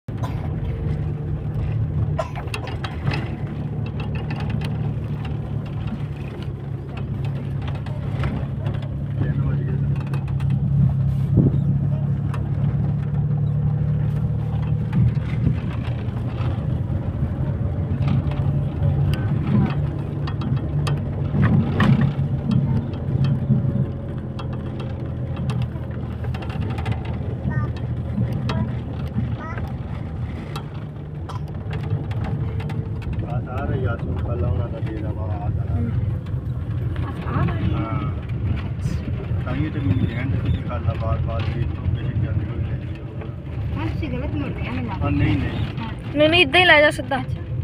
नहीं इदा ही लै जा सीधा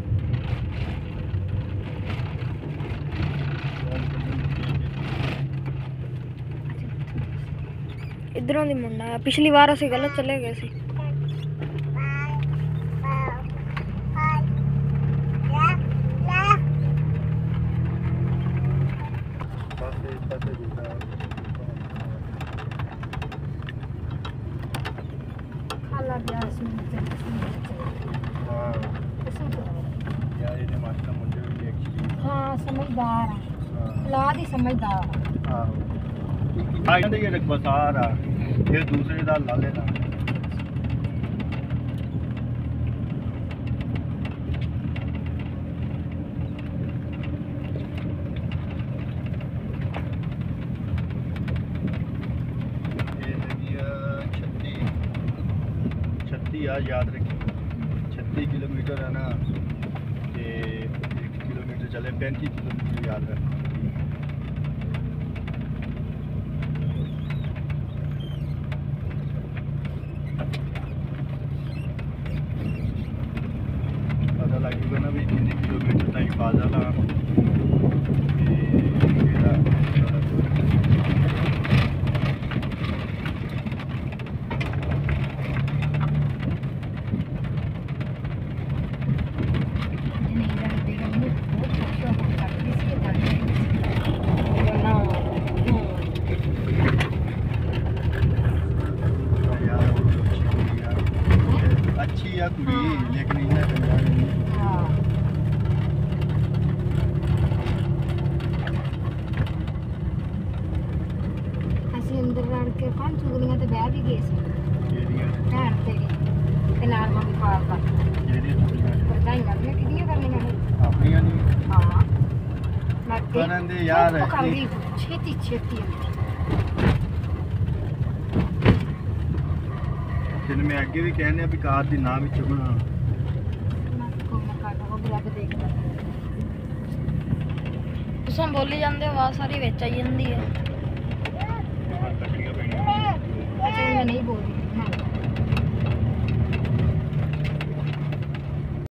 इधरों दी मुंडा है पिछली बार असीं गलत चले गए सी हाँ समझदार ला दी समझदार ये बसार आ ये दूसरे दा ला लेना याद रखिए 36 किलोमीटर है ना कि 1 किलोमीटर चले 35 किलोमीटर याद रखें पता लगेगा ना भी कितने किलोमीटर तक फाजला यार छेती छेती जिन में अगे भी कहने भी कार दी नाम विच बना तुसां बोली जांदे आवाज सारी विच आई जांदी है। कटड़ियां पैणियां मैं नहीं बोल रही।